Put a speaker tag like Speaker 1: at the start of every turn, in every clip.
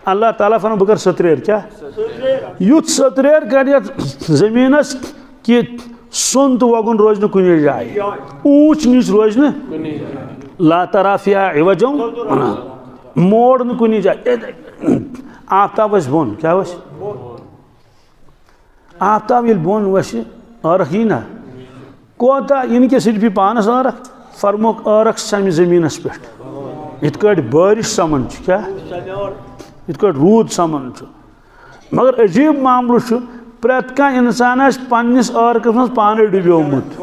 Speaker 1: اللہ تعالیٰ فرمان بہ کر ستریر کیا یوت ستریر کر زمینس کہ سون تو وگن روز نہ کُنی جائے اونچ نیچ روز نہ لا ترى فيها عوجا موڑ نہ کُنی جائے آفتاب وس بون کیا وس آفتاب یل بون وس ارخ یہ نا کوتا ان کے صرف پانس ارخ فرموک ارخ سمہ زمینس پہ ات کٹ بارش سمان کیا ات کٹ رود سمان مگر عجیب معاملہ پریت کان انسان پنس عرقس من پانے ڈبیومت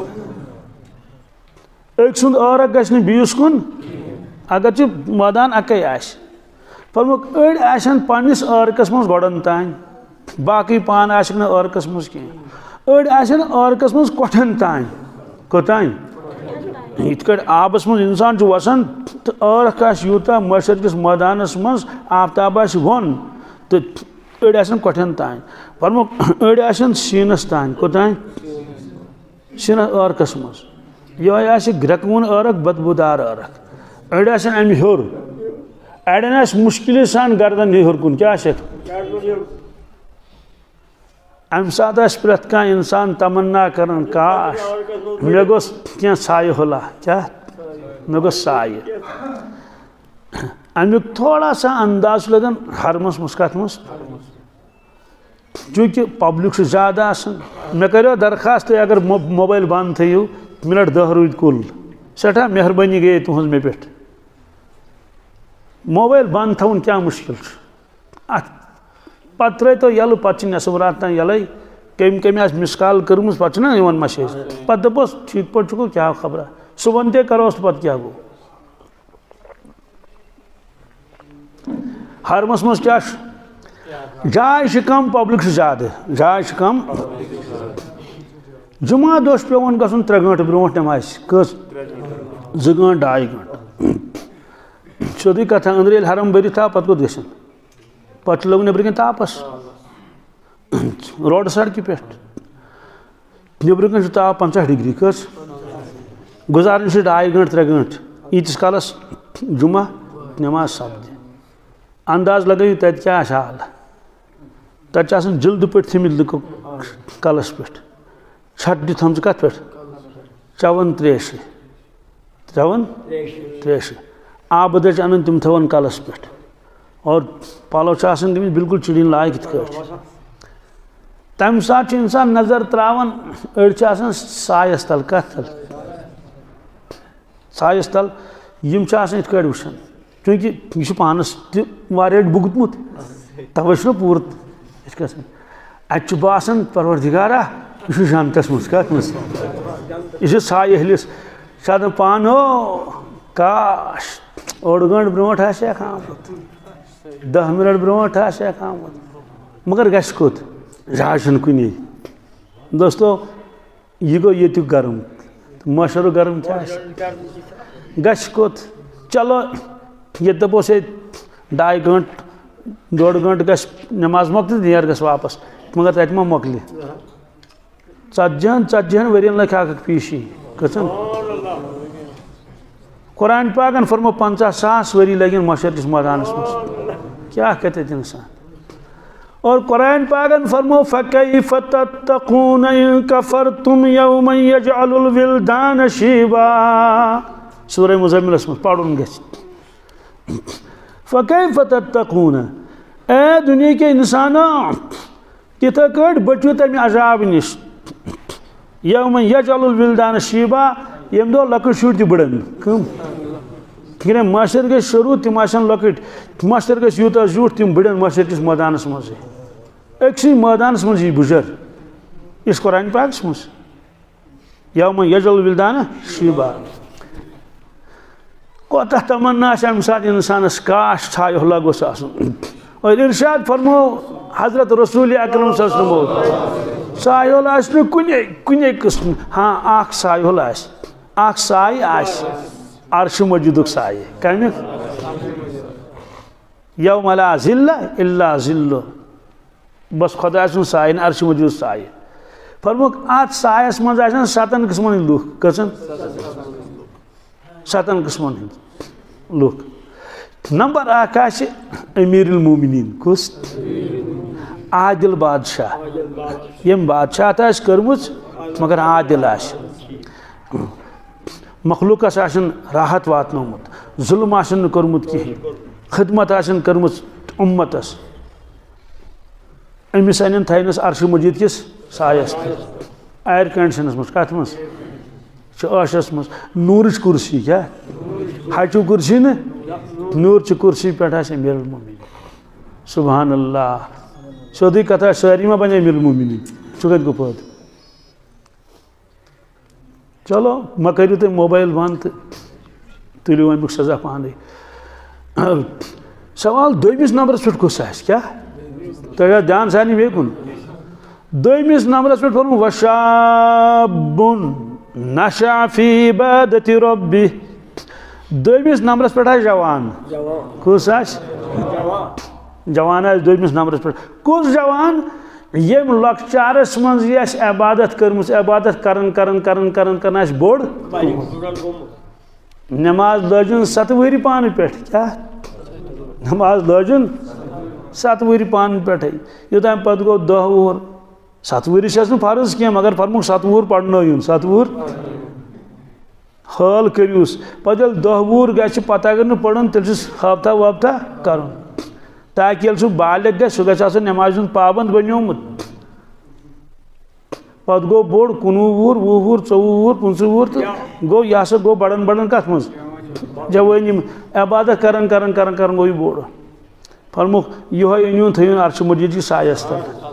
Speaker 1: ایک سند عرق گھس بیس کن اگر مدان اکے آس فرموک اڑ آسن پنس عرقس من گوڑن تان باقی پان آسک نہ عرقس من کی اڑ آسن عرقس من کوٹھن تان کوتان ات کٹ آبس من انسان وسان تو عرق آس یوتا مشرقس میدانس من آفتاب آس ون تو اڑ آسن کوٹھن تان فرموک اڑ آسن سینس تان کوتان سین عرقس من یہ آس گرکون عرق بدبودار عرق اڑ آسن امہ ہیور اڑین آس مشکل سان گردن ہیور کن کیا ام سات پریت کان انسان تمنا کرن کاش مے گوس کیا سایہ ہلا کیا مے گوس سایہ امیک تھوڑا سا انداز لگن حرمس مس کت مس چونکہ پبلک زیادہ آسان مے کرو درخواست اگر موبائل بند تھیو منٹ 10 رود کل سٹھا مہربانی گئی تہذ مے پہ موبائل بند تھون کیا مشکل پتہ تر تو یل پتہ نصف رات تان یل کم آس مس کال کرم پتہ مسیج پتہ دپس ٹھیک پہ چکو کیا خبر صبح تے کروس پتہ کیا گو حرمس مز کیا جائے کم پبلک زیادہ جائے کم جمعہ دہ پیون گھن 3 گھنٹہ برو نماز کس 2 گھنٹہ 2.5 گھنٹہ سیودی کتھا اندر حرم برت آو پتہ کت گھن پتہ لوگ نبر کن تاپس روڈ سڑکہ پہ نبر کن تاپ 50 ڈگری کس گزارن 2.5 گھنٹہ 3 گھنٹہ یتس کالس جمعہ نماز سپد انداز لگو تت کیا حال تت جلد پہ تھمت لکو کلس پہ چھٹ تھم کت پہ چون تریش آبدچ ان تم تھون کلس پہ اور پلو گمت بالکل چڑین لائق تمہ سات انسان نظر تراون اڑ سایس تل کت تل سایس تل یم ات کٹ وچان چونکہ یہ پانس تہ بگتمت توے پور ات باسان پروردگارا یہ جنتس مز کت مز یہ سایہ ہلس شاید پان ہو کاش 8 گھنٹہ برو آمت 10 منٹ برو آمت مگر گھس کت جائے کن دوستو یہ گو یہ گرم معاشر گرم کیا گھس کت چلو یہ دپوس 2.5 گھنٹہ 1.5 گھنٹہ گھس نماز مکل نیر گھس واپس مگر تت ما مکل 40 ورین لکھ اک پیشی کچن قرآن پاکن فرمو 50,000 وری لگن معاشر کس میدانس مز کیا کہتے انسان اور قرآن پاکن فرمو فَكَيْفَ تَتَّقُونَ إِن كَفَرْتُمْ يَوْمًا يَجْعَلُ الْوِلْدَانَ شِيبًا سورہ مزمل اس میں پڑھن گے فَكَيْفَ تَتَّقُونَ اے دنیا کے انسانوں تتھا کٹ بچو تمہ عذاب نش یوم یجعل الولدان شیبا یم دو لکٹ شر تہ بڑن کم معاشر گھس شروع تم آسان لکٹ معاشر گھس یوتا زیوٹ تم بڑن معاشر کس میدانس مز اکسی میدانس مز یہ بجر اس قرآن پاکس مز یوم یجعل الولدان شیبا کوتہ تمنا ام سات انسانس کاش چھایہ اللہ گوس آسن اور ارشاد فرمو حضرت رسول اکرم صلی اللہ علیہ وسلم سایہ آس کنے قسم ہاں اخ سایہ آس اخ سایہ آس عرش مجیدک سایہ کمیک یوم لا ظل الا ظل بس خدا سن سایہ عرش مجید سایہ فرموک ات سایس مز آسان 7 قسمن لوک کسن 7 قسمن لوک نمبر اکھ آسہِ امیر المومنین کس عادل بادشاہ یم بادشاہت آسہِ کٔرمٕژ مگر عادل آسہِ مخلوقس آسن راحت واتنومُت ظلم آسن نہٕ کوٚرمُت کِہیٖنۍ خدمت آسن کٔرمٕژ اُمتس أمِس انن تھاینس عرشِ مجیٖد کِس سایس ایر کنڈیشنس منٛز کتھ منٛز چھِ عٲشس منٛز نوٗرٕچ کُرسی کیٛاہ ہچوٗ کُرسی نہٕ نوٗرچہِ کُرسی پٮ۪ٹھ آسہِ امیر المومنین سبحان اللہ سیوٚدُے کتھ آسہِ سٲری ما بنہِ امیر المومنین سُہ کتہِ گوٚو پٲدٕ چلو ما کٔرِو تُہۍ موبایل بنٛد تہٕ تُلِو امیُک سزا پانے سوال دوٚیمِس نمبرس پٮ۪ٹھ کُس آسہِ کیٛاہ تۄہہِ آسہِ دھیان سارنٕے بیٚیہِ کُن دوٚیمِس نمبرس پٮ۪ٹھ پوٚرمُت وشابٌ نشأ فی عبادति ربہِ دوٚیمِس نمبرس پٮ۪ٹھ آسہِ جوان کُس آسہِ جوان آسہِ دوٚیمِس نمبرس پٮ۪ٹھ کُس جوان ییٚمۍ لۄکچارس منٛز یہِ آسہِ عبادت کٔرمٕژ عبادت کران آسہِ بوٚڑ نٮ۪ماز لٲجِن 7 ؤہرِ پانہٕ پٮ۪ٹھ کیٛاہ نٮ۪ماز لٲجِن 7 ؤہرِ پانہٕ پٮ۪ٹھٕے یوٚتام پتہٕ گوٚو 10 وُہُر 7 ؤہرِ چھَس نہٕ فرض کینٛہہ مگر فرموُکھ 7 وُہُر پرنٲیُن 7 وُہُر حٲل کٔرۍوُس پتہٕ ییٚلہِ 10 وُہُر گژھِ پتہٕ اگر نہٕ پرُن تیٚلہِ چھُس ہفتہ وفتہ کرُن تاکہ ییٚلہِ سُہ بالغ گژھِ سُہ گژھِ آسُن نٮ۪مازِ ہُنٛد پابنٛد بنیومُت پتہٕ گوٚو بوٚڑ 19 وُہُر 20 وُہُر 24 وُہُر 25 وُہُر تہٕ گوٚو یہِ ہسا گوٚو بڑن کتھ منٛز جوٲنی منٛز عبادت کران گوٚو یہِ بوٚڑ فرموُکھ یِہوے أنۍوُن تھٲیوُن عرشِ مجیٖد چہِ سایس تل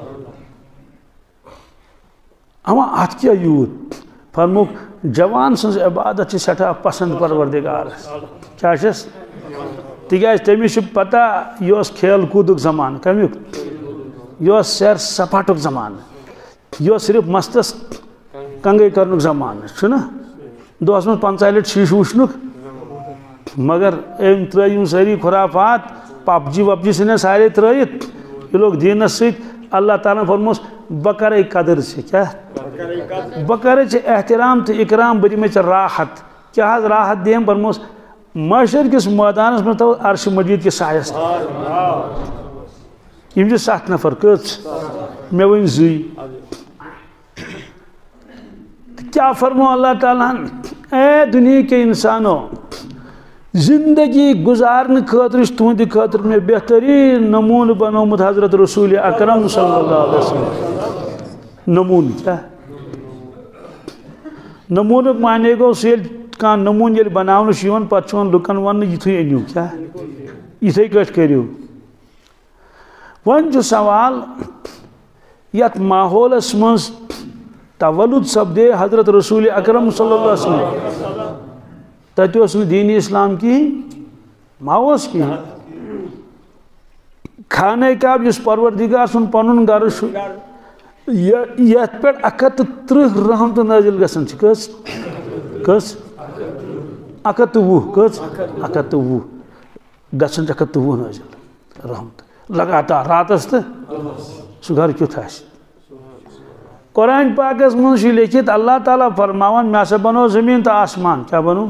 Speaker 1: اما اتھ کیٛاہ یوٗت فرموُکھ جوان سٕنٛز عبادت چھِ سٮ۪ٹھاہ پسنٛد پروردگارس کیٛاہ چھس تِکیٛازِ تٔمِس چھُ پتہ یہِ اوس کھیل کوٗدُک زمانہٕ کمیُک یہِ اوس سیر سپاٹُک زمانہٕ یہِ اوس صرف مستس کنگے کرنُک زمانہٕ چھُنہ دۄہس منٛز 50 لٹہِ شیٖشہٕ وٕچھنُک مگر أمۍ ترٛٲے یِم سٲری خُرافات پبجی وبجی ژھٕنٮ۪ن سارے ترٛٲیِتھ یہِ لوٚگ دیٖنس سۭتۍ اللہ تعالیٰ ہن فرموس بہٕ کرے قدر ژےٚ کیٛاہ بہٕ کرے ژےٚ احترام تہٕ اکرام بہٕ دِمے ژےٚ راحت کیٛاہ حظ راحت دِیم فرموس معاشر کِس مٲدانس منٛز تھاو عرشِ مجیٖد کِس سایس یِم چھِ 7 نفر کٔژ مےٚ ؤنۍ 2 تہٕ کیٛاہ فرمو اللہ تعالیٰ ہن اے دُنیا کے انسانو زندگی گزارنہٕ خٲطرٕ چھُ تُہنٛدِ خٲطرٕ مےٚ بہتریٖن نموٗنہٕ بنومُت حضرت رسوٗلِ اکرم صلی اللہ علیہ وسلم نموٗنہٕ کیٛاہ نموٗنُک معنے گوٚو سُہ ییٚلہِ کانٛہہ نموٗنہٕ ییٚلہِ بناونہٕ چھُ یِوان پتہٕ چھُ یِوان لُکن وننہٕ یِتھُے أنِو کیٛاہ یِتھے کٲٹھۍ کٔرِو وۄنۍ چھُ سوال یتھ ماحولس منٛز تولُد سپدے حضرت رسوٗلِ اکرم صلی اللہ علیہ وسلم تتہِ اوس نہٕ دیٖنِ اسلام کِہیٖنۍ ما اوس کِہیٖنۍ خانہ کعبہ یُس پروردگار سُنٛد پنُن گرٕ چھُ یتھ پٮ۪ٹھ 130 رحمتہٕ نٲزِل گژھان چھِ کٔژ 120 کٔژ 120 گژھان چھِ 120 نٲزِل رحمتہٕ لگاتار راتس تہٕ سُہ گرٕ کیُتھ آسہِ قرآن پاکس منٛز چھُ لیکھِتھ اللہ تعالیٰ فرماوان مےٚ ہسا بنوو زٔمیٖن تہٕ آسمان کیٛاہ بنوو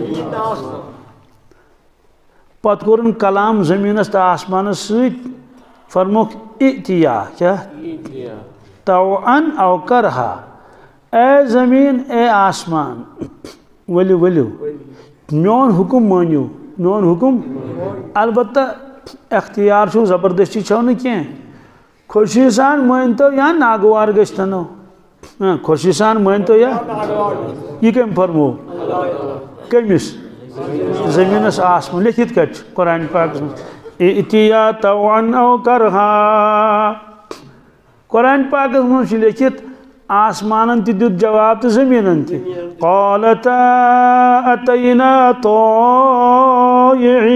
Speaker 1: پتہٕ کوٚرُن کلام زٔمیٖنس تہٕ آسمانس سۭتۍ فرمووُکھ اِتیا کیٛاہ طوعن او کرہا اے زٔمیٖن اے آسمان ؤلِو میون حُکم مٲنِو میون حُکم البتہ اختیار چھُو زبردستی چھو نہٕ کینٛہہ خوشی سان مٲنتو یا ناگوار گٔژھتنو خوشی سان مٲنتو یا یہِ کٔمۍ فرمو کٔمِس زٔمیٖنس آسمان لیکھِتھ کتہِ چھُ قرآن پاکس منٛز اتیا طوعن او کرہا قرآن پاکس منٛز چھُ لیکھِتھ آسمانن تہِ دیُت جواب تہٕ زٔمیٖنن تہِ قالتا اتینا طائعین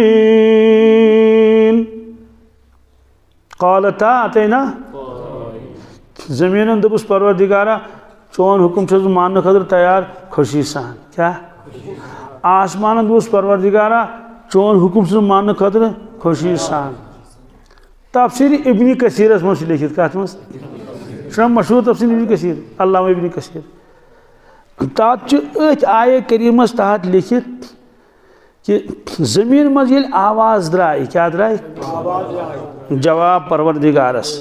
Speaker 1: قالتا اتینا زٔمیٖنن دوٚپُس پروردگارا چون حُکم چھُس بہٕ ماننہٕ خٲطرٕ تیار خوشی سان کیٛاہ آسمانن دوٚپُس پروردگارا چون حُکم چھُس بہٕ ماننہٕ خٲطرٕ خوشی سان تفسیٖر ابن کثیرس منٛز چھُ لیکھِتھ کتھ منٛز چھُنہ مشہوٗر تفسیٖر ابن کثیٖر علامہ ابن کثیٖر تتھ چھُ أتھۍ آیے کریٖمس تحت لیکھِتھ کہ زمین مز یل آواز درائے کیا درائے جواب پروردگارس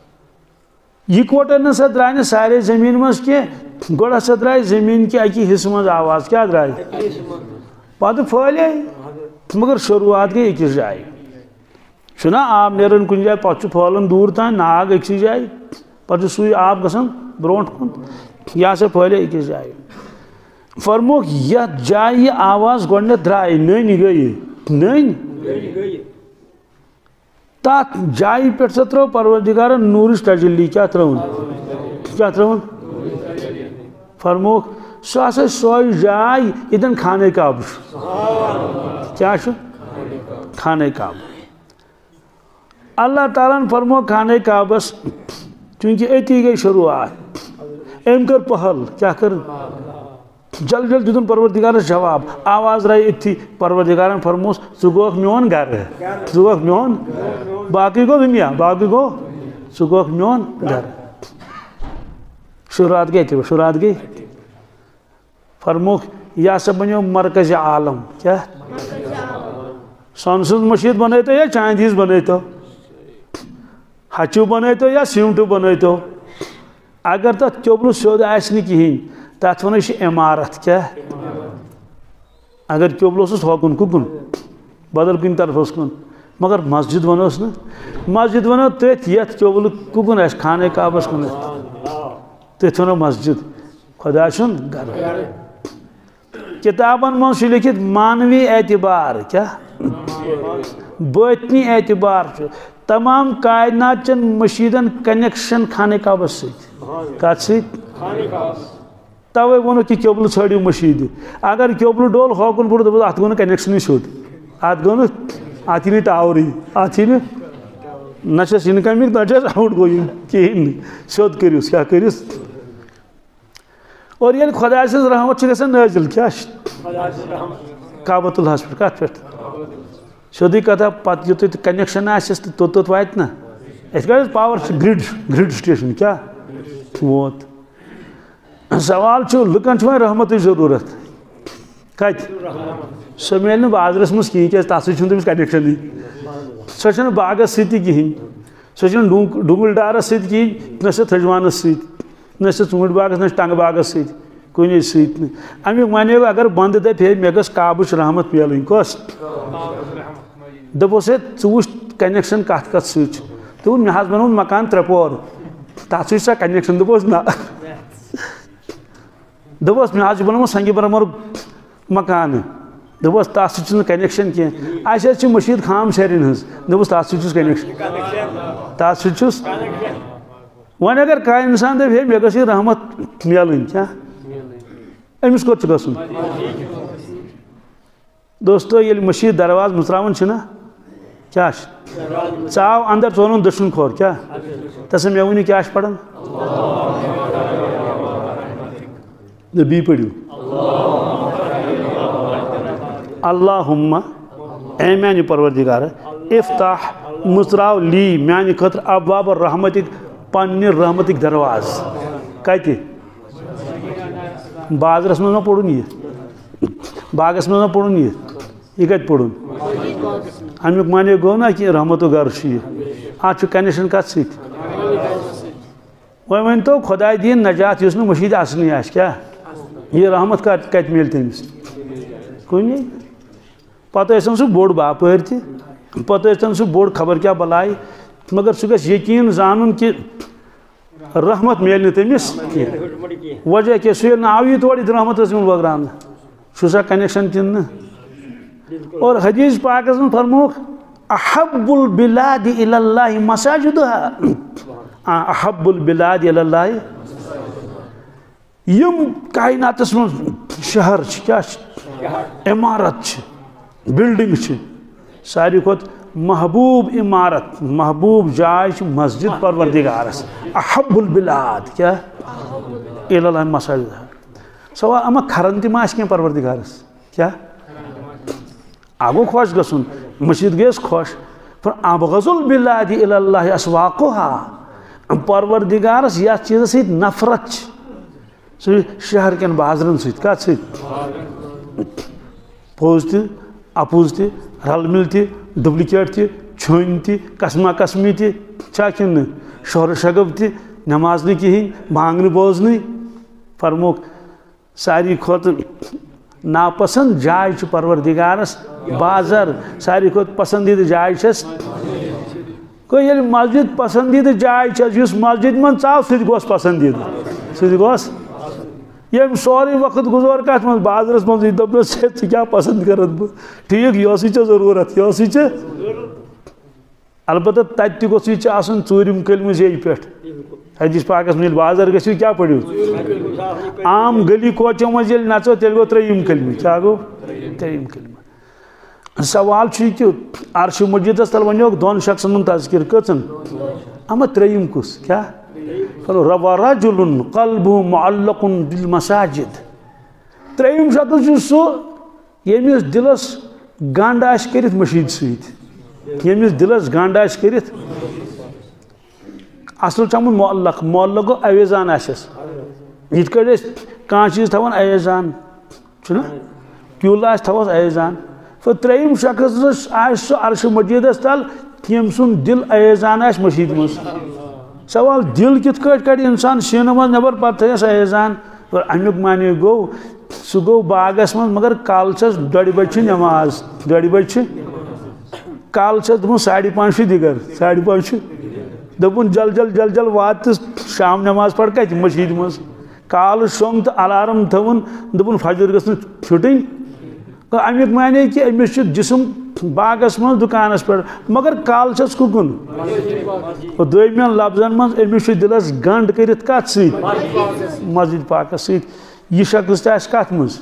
Speaker 1: یکوٹن نسا درائے سارے زمین مز کے گوڑا سا درائے زمین کی اکی حصہ مز آواز کیا درائے پتہ پھولے مگر شروعات گئی اکس جائے چھنا آب نیرن کن جائے پتہ پھولن دور تان ناگ اکسی جائے پتہ سوئی آب گسن برونٹ کن یا سے پھولے اکس جائے فرموک یت جائے یہ آواز گوڑنے درائے نین گئی نین تات جائے پیٹ سے ترو پروردگار نورش تجلی کیا ترون فرموک سو اسے سوئی جائے ادن کھانے کعب کیا شو کھانے کعب اللہ تعالیٰ نے فرمو کھانے کعبس چونکہ ایتی گئی شروعات ایم کر پہل کیا کر جل جل دیدن پروردگار جواب آواز رائی ایتی پروردگارن فرموس سگوک میون گھر ہے سگوک میون باقی کو دنیا باقی کو سگوک میون گھر شروعات گئی فرموک یا سب بنیو مرکز عالم کیا سنسد مشید بنے تو یا چاندیز بنے تو ہچو بنے تو یا سیمٹو بنے تو اگر تا چوبلو سود آسنی کہیں تات ونش عمارت کیا اگر چوبلو سس ہوکن کن بدل کن طرف اس کن مگر مسجد ونوس نا مسجد ونو تیت یت چوبلو کن اس کھانے کعبس کن تیت ونو مسجد خدا شن گھر کتابن من لکھت مانوی اعتبار کیا باطنی اعتبار تمام کائنات چن مشیدن کنیکشن کھانے کعبس سیت کات سیت توے ونو کہ کیبل ژھٲرِو مشید اگر کیبل ڈول ہوکن بوڑ دب ات گو کنیکشن سیود ات گو ات یہ ٹاور ات یہ نچس انکمنگ نچس آؤٹ گوئنگ کہین سیود کریس کیا کریس اور یل خدا سز رحمت گژھان نازل کیا کعبۃ اللہ پہ کت پہ سیودی کتھا پتہ یوت کنیکشن آسس تو توت وات نا ات پاور گرڈ سٹیشن کیا ووت سوال لکن وی رحمت ضرورت کت سو مل بازرس مز کہیں کی تک تمس کنیکشن سو باغس سی کہین سو ڈونگل ڈارس سی کہین نہ تھجوانس سی نہ ژوٗنٛٹھۍ باغس نہ ٹنگہ باغس سی کُنی سۭتۍ امیُک معنی اگر بند دپہِ ہے مےٚ گٔژھ کعبٕچ رحمت میلٕنۍ کۄس دوٚپُس ہے ژٕ وٕچھ کنیکشن کتھ کتھ سۭتۍ چھُ دوٚپُن مےٚ حظ بنوٚو مکان 3 پور تتھ سۭتۍ چھا کنیکشن دوٚپُس نہ دوٚپُس مےٚ حظ چھُ بنوٚومُت سنگہِ برمرُک مکانہٕ دوٚپُس تتھ سۭتۍ چھُنہٕ کنیکشن کینٛہہ اَسہِ حظ چھِ مشیٖد خام شہرٮ۪ن ہٕنٛز دوٚپُس تتھ سۭتۍ چھُس کنیکشن تتھ سۭتۍ چھُس وۄنۍ اگر کانٛہہ انسان دپہِ ہے مےٚ گٔژھ یہِ رحمت میلٕنۍ کیٛاہ أمِس کوٚت چھُ گژھُن دوستو ییٚلہِ مشیٖد درواز مٕژراوان چھِنا کیٛاہ چھِ ژاو اندر ژونُن دٔچھُن کھوٚر کیٛاہ تسا مےٚ ؤنِو کیٛاہ چھِ پران بیٚیہِ پٔرِو اللہُمہ اے میانہِ پروردگارا افتح مٕژراو لی میانہِ خٲطرٕ ابواب رحمتِک پننہِ رحمتِک درواز کتہِ بازرس منٛز ما پوٚرُن یہِ باغس منٛز ما پوٚرُن یہِ کتہِ پوٚرُن امیُک معنی گوٚو نا کہِ رحمتُک گرٕ چھُ یہِ اتھ چھُ کنیکشن کتھ سۭتۍ وۄنۍ ؤنۍتو خۄداے دِیِن نجات یُس نہٕ مشیٖد اصلٕے آسہِ کیٛاہ یہ رحمت کتہِ میلہِ تٔمِس کُنی پتہٕ ٲسِن سُہ بوٚڑ باپٲرۍ تہِ پتہٕ ٲسۍتن سُہ بوٚڑ خبر کیٛاہ بلاے مگر سُہ گژھِ یقیٖن زانُن کہِ رحمت میلہِ نہٕ تٔمِس کینٛہہ وجہ کیٛاہ سُہ ییٚلہِ نہٕ آو یہِ تورٕ یہِ رحمت ٲس یِوان بٲگراونہٕ چھُ سا کنیکشن کِنہٕ نہٕ اور حدیث پاکس منٛز فرمووُکھ احب البلاد الی اللہ مساجدها احب البلاد الی اللہ یم کائناتس منٛز شہر چھِ کیٛاہ چھِ عمارت چھِ بلڈنگ چھِ ساروی کھۄتہٕ محبوب عمارت محبوب جائے چھِ مسجد پروردگارس احب البلاد کیا الی اللہ مساجدها سوا اما کھرن تہِ ما آسہِ کینٛہہ پروردگارس کیا آگو خوش گژھُن مشیٖد گٔیَس خوش پر ابغض البلاد الی اللہ اسواقها پروردگارس یتھ چیٖزس سۭتۍ نفرت چھِ سُہ شہر کٮ۪ن بازرن سۭتۍ کتھ سۭتۍ پوٚز تہِ اپوز تہ رل مل تہ ڈپلکیٹ تہ چھن تہ قسمہ قسمی تہ چھا کن شہر شگب تہ نماز نہ کہین بانگ بوزن فرموک ساری کھت ناپسند جائے پروردگارس بازر ساری کھت پسندیدہ جائے چھس یل مسجد پسندیدہ جائے چھس اس مسجد من ژاو سہ گوس پسندیدہ سہ گوس یم سوری وقت گزور کت من بازرس من دپس ژٕ کیاہ پسند کرت بہ ٹھیک یہ ضرورت یہ البتہ تت تہ گوٚژھ یہ آسن ژوٗرِم کلمہ زیٚیہِ پٮ۪ٹھ حدیث پاکس من بازر گژھِو کیا پڑھو عام گلی کوچو مز یل نژو تیل گو ترٛیٚیِم کلمہ کیا گو ترٛیٚیِم کلمہ سوال چھ کہ عرش مجیدس تل ونیوک دون شخصن من تذکر کٔژن اما ترٛیٚیِم کُس کیا رجل قلبه معلق بالمساجد ترٛیٚیِم شخص چھُ سُہ ییٚمِس دلس گنڈ آسہِ کٔرِتھ مشید سۭتۍ ییٚمِس دلس گنڈ آسہِ کٔرِتھ اصل چمن معلق معلق گو اویزان آسس یت کڑ کان چیز تھوان اویزان چھنا کیول آس تھوس اویزان ترٛیٚیِم شخص آسہِ سُہ عرش مجیدس تل ییٚمۍ سُنٛد دل اویزان آسہِ مشید منٛز سوال دل کت کٹ کڑ انسان سینہ من نبر پتہ تھیس اویزان اور امیُک معنی گو سُہ گو باغس من مگر کال چھس 2:30 بجہِ نماز 2:30 بجہِ کال چھس دپن 5:30 دِگر 5:30 دپن جل جل جل جل وات شام نماز پڑھ کت مسجد مز کال شونگ تو الارم تھون دپن فجر گھس چھٹن امیک معنی کہ امس جسم باغس من دکانس پہ مگر کال چھس ککن دویمین لفظن من امس دلس گنڈ کرت کت ست مسجد پاکس ست یہ شخص تہ کت مز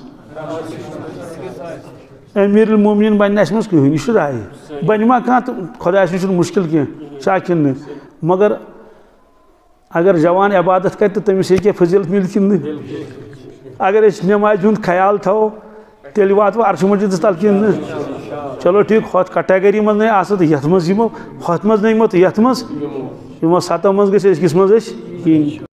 Speaker 1: امیر المومنین بن مز کہین یہ رائے بنما کھانا خدا نش مشکل کی شاکن مگر اگر جوان عبادت کر تو تمس ہیٚکہِ فضیلت ملت کن اگر اس نماز ہند خیال تھو تیل واتو عرش مجیدس تل کن چلو ٹھیک ہت کٹگری من نہیں آسو تو یت مز یمو ہت مز نہیں یمو تو یت مز یمو 7 مز گژھِ أزکِس مز